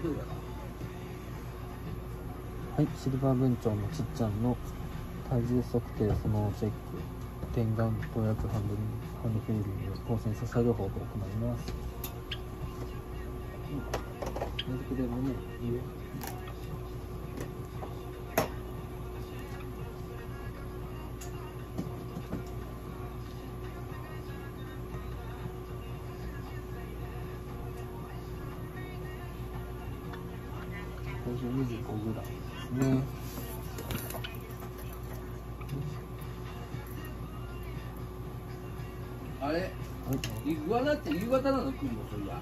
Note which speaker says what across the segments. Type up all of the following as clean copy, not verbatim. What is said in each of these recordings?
Speaker 1: はい、シルバー文鳥のちっちゃんの体重測定、そのチェック、点眼、投薬、ハンドフィーリング、光線支え療法を行います。寝てくれるね、いいよ。25g ですね。
Speaker 2: あれ、イグアナって夕方なの来るのそりゃ。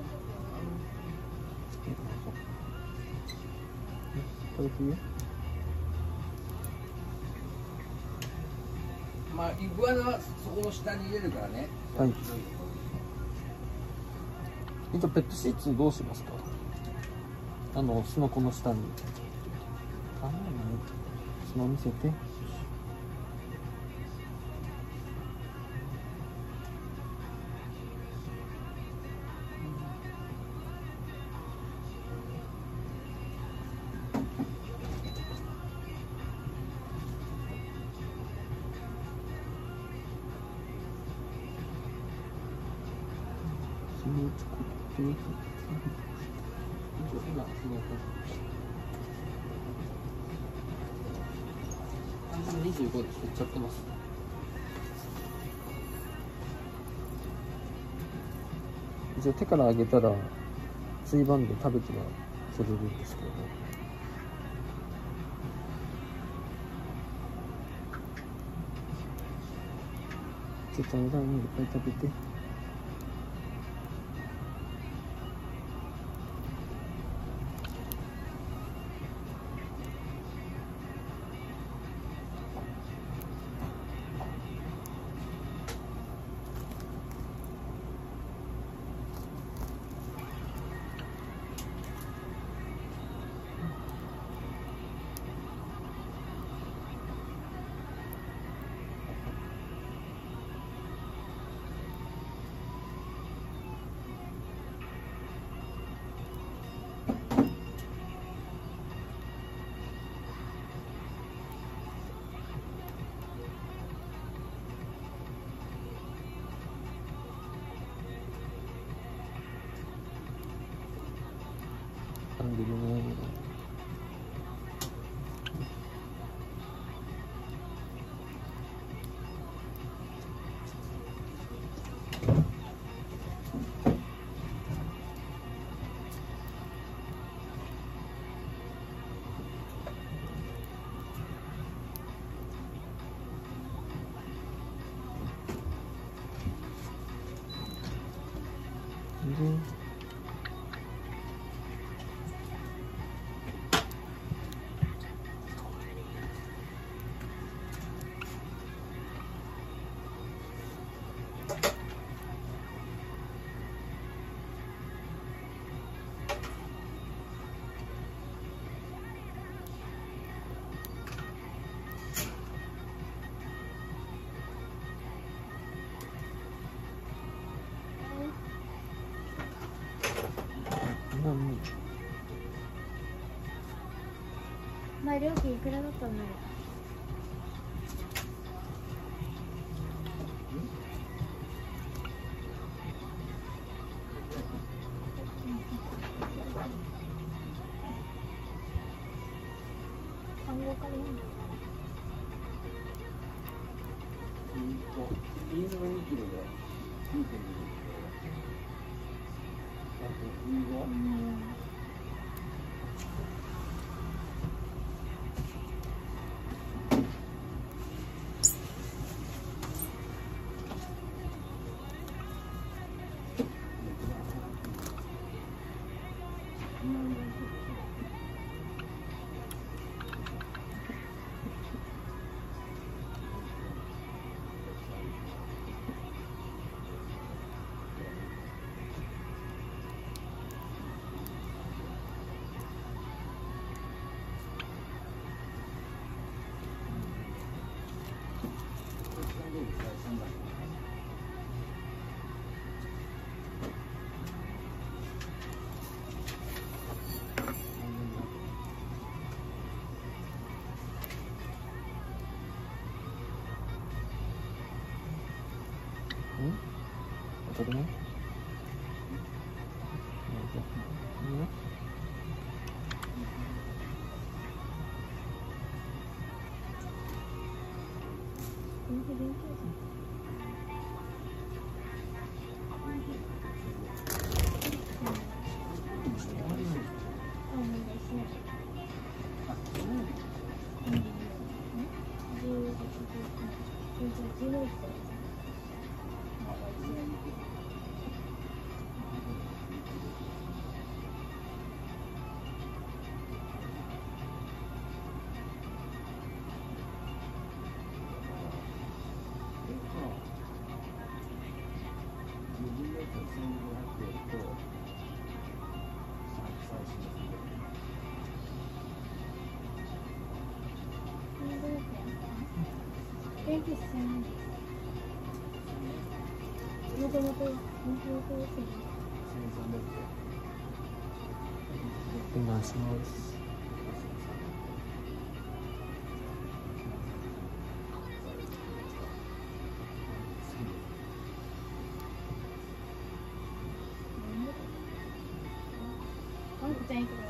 Speaker 1: 食べていいよ。
Speaker 2: まあイグアナはそこの下に入れるからね。
Speaker 1: はい。一応ペットシーツどうしますか？スノコの下に。スノ見せて。25で振っちゃってます。一応手から上げたらついばんで食べては釣れるんですけどね。ちょっとおだんいっぱい食べて。噛んでるね。
Speaker 3: 前料金いくらだったんだろう。単語から読んだ。
Speaker 2: リンゴ2キロで2.2キロ。あとリンゴ。
Speaker 1: こでね。
Speaker 3: この日勉強電気専門です。もともと
Speaker 1: お願いします。
Speaker 3: ワンコちゃんいくら